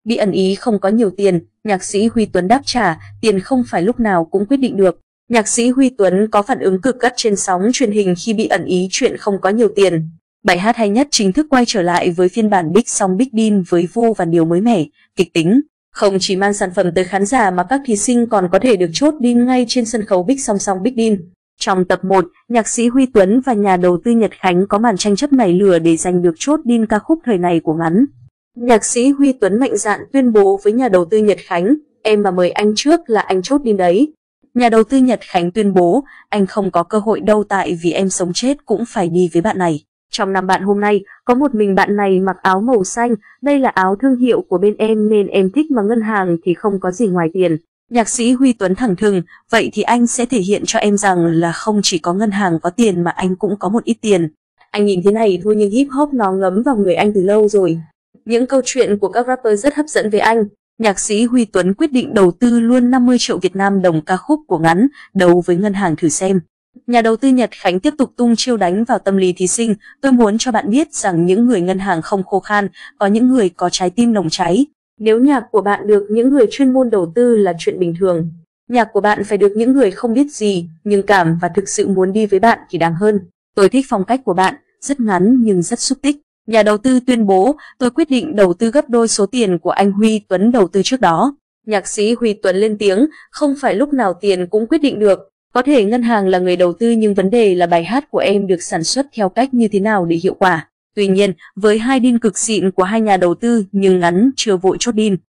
Bị ẩn ý không có nhiều tiền, nhạc sĩ Huy Tuấn đáp trả, tiền không phải lúc nào cũng quyết định được. Nhạc sĩ Huy Tuấn có phản ứng cực gắt trên sóng truyền hình khi bị ẩn ý chuyện không có nhiều tiền. Bài hát hay nhất chính thức quay trở lại với phiên bản Big Song Big Deal với vô vàn điều mới mẻ, kịch tính. Không chỉ mang sản phẩm tới khán giả mà các thí sinh còn có thể được chốt deal ngay trên sân khấu Big Song Big Deal. Trong tập 1, nhạc sĩ Huy Tuấn và nhà đầu tư Nhật Khánh có màn tranh chấp nảy lửa để giành được chốt deal ca khúc thời này của ngắn. Nhạc sĩ Huy Tuấn mạnh dạn tuyên bố với nhà đầu tư Nhật Khánh, em mà mời anh trước là anh chốt deal đấy. Nhà đầu tư Nhật Khánh tuyên bố, anh không có cơ hội đâu tại vì em sống chết cũng phải đi với bạn này. Trong 5 bạn hôm nay, có một mình bạn này mặc áo màu xanh, đây là áo thương hiệu của bên em nên em thích mà ngân hàng thì không có gì ngoài tiền. Nhạc sĩ Huy Tuấn thẳng thừng, vậy thì anh sẽ thể hiện cho em rằng là không chỉ có ngân hàng có tiền mà anh cũng có một ít tiền. Anh nhìn thế này thôi nhưng hip hop nó ngấm vào người anh từ lâu rồi. Những câu chuyện của các rapper rất hấp dẫn với anh. Nhạc sĩ Huy Tuấn quyết định đầu tư luôn 50 triệu Việt Nam đồng ca khúc của ngắn, đấu với ngân hàng thử xem. Nhà đầu tư Nhật Khánh tiếp tục tung chiêu đánh vào tâm lý thí sinh, tôi muốn cho bạn biết rằng những người ngân hàng không khô khan, có những người có trái tim nồng cháy. Nếu nhạc của bạn được những người chuyên môn đầu tư là chuyện bình thường. Nhạc của bạn phải được những người không biết gì, nhưng cảm và thực sự muốn đi với bạn thì đáng hơn. Tôi thích phong cách của bạn, rất ngắn nhưng rất xúc tích. Nhà đầu tư tuyên bố, tôi quyết định đầu tư gấp đôi số tiền của anh Huy Tuấn đầu tư trước đó. Nhạc sĩ Huy Tuấn lên tiếng, không phải lúc nào tiền cũng quyết định được. Có thể ngân hàng là người đầu tư nhưng vấn đề là bài hát của em được sản xuất theo cách như thế nào để hiệu quả. Tuy nhiên, với hai deal cực xịn của hai nhà đầu tư nhưng ngắn chưa vội chốt deal.